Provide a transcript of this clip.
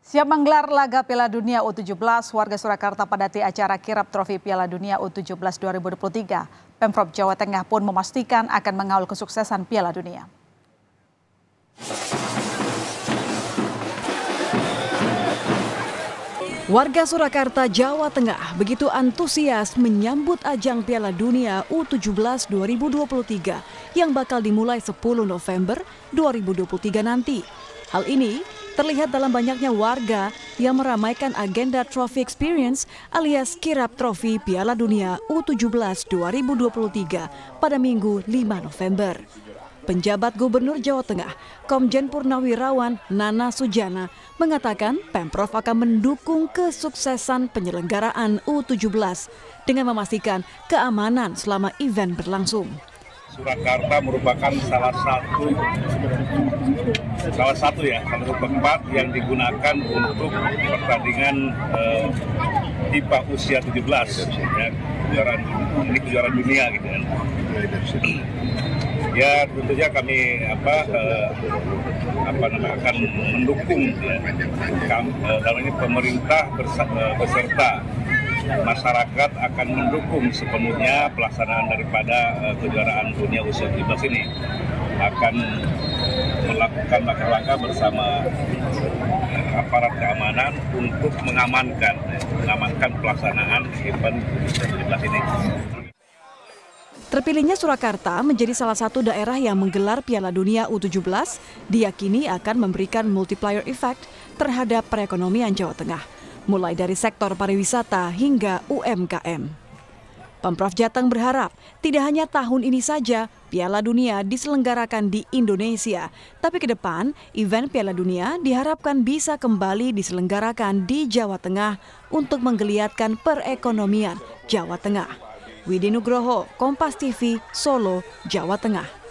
Siap menggelar laga Piala Dunia U17, warga Surakarta padati acara kirap trofi Piala Dunia U17 2023. Pemprov Jawa Tengah pun memastikan akan mengawal kesuksesan Piala Dunia. Warga Surakarta, Jawa Tengah begitu antusias menyambut ajang Piala Dunia U17 2023 yang bakal dimulai 10 November 2023 nanti. Hal ini terlihat dalam banyaknya warga yang meramaikan agenda Trophy Experience alias kirap trofi Piala Dunia U17 2023 pada Minggu 5 November. Penjabat Gubernur Jawa Tengah, Komjen Purnawirawan Nana Sujana, mengatakan Pemprov akan mendukung kesuksesan penyelenggaraan U17 dengan memastikan keamanan selama event berlangsung. Surakarta merupakan salah satu tempat yang digunakan untuk pertandingan FIFA usia 17, ya, kejuaraan dunia gitu kan. Ya tentunya kami akan mendukung, ya, dalam ini pemerintah beserta masyarakat akan mendukung sepenuhnya pelaksanaan daripada kejuaraan dunia usia 17 ini. Akan melakukan langkah-langkah bersama aparat keamanan untuk mengamankan pelaksanaan event usia 17 ini. Terpilihnya Surakarta menjadi salah satu daerah yang menggelar Piala Dunia U17 diyakini akan memberikan multiplier effect terhadap perekonomian Jawa Tengah, mulai dari sektor pariwisata hingga UMKM. Pemprov Jateng berharap tidak hanya tahun ini saja Piala Dunia diselenggarakan di Indonesia, tapi ke depan event Piala Dunia diharapkan bisa kembali diselenggarakan di Jawa Tengah untuk menggeliatkan perekonomian Jawa Tengah. Widi Nugroho, Kompas TV, Solo, Jawa Tengah.